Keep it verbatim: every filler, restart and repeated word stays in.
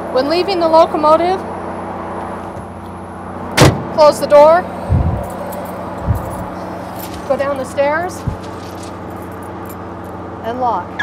When leaving the locomotive, close the door, go down the stairs, and lock.